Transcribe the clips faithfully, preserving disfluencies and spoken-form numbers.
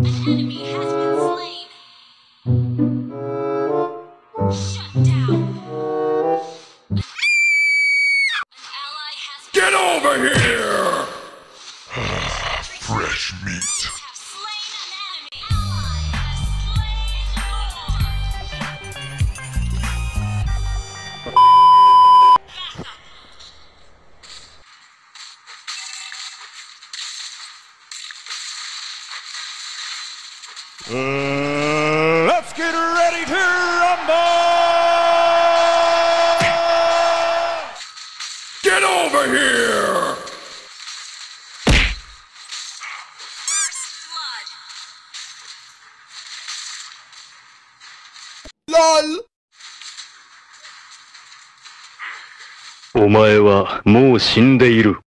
Get over here! Fresh meat. Uh, let's get ready to rumble! Get over here! First blood. LOL! お前はもう死んでいる。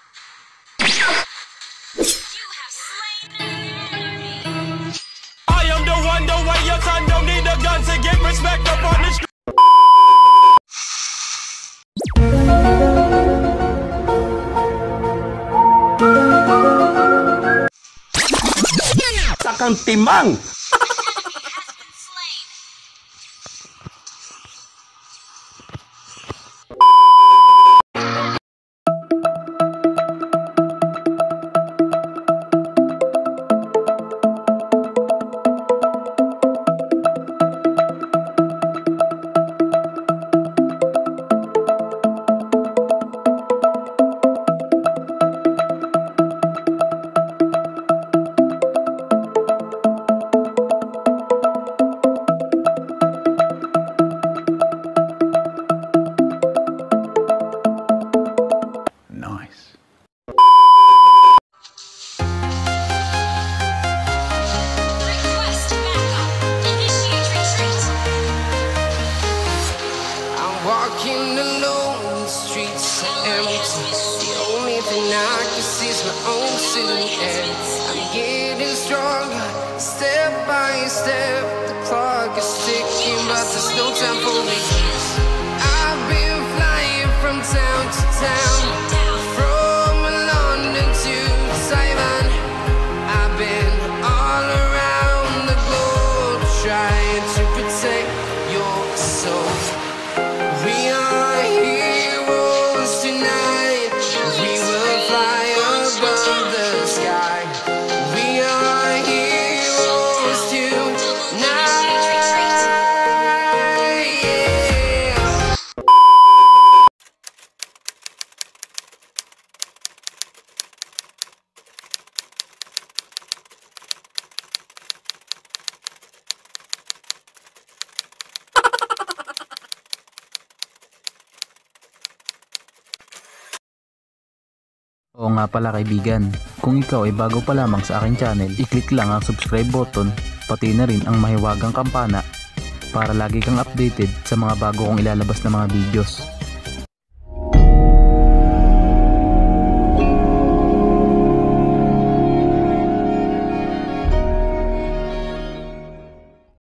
Takang timang. Nice. Request backup. Initiate retreat. I'm walking alone, the streets are empty. The only thing I can see is my own silhouette. I'm getting stronger, step by step. The clock is ticking, but there's no time for me. I've been flying from town to town, from London to Taiwan. I've been all around the globe trying to protect your soul. We are heroes tonight. We will fly above the sky. We are heroes tonight. Yeah. Oo nga pala kaibigan, kung ikaw ay bago pa lamang sa aking channel, i-click lang ang subscribe button, pati na rin ang mahiwagang kampana para lagi kang updated sa mga bago kong ilalabas na mga videos.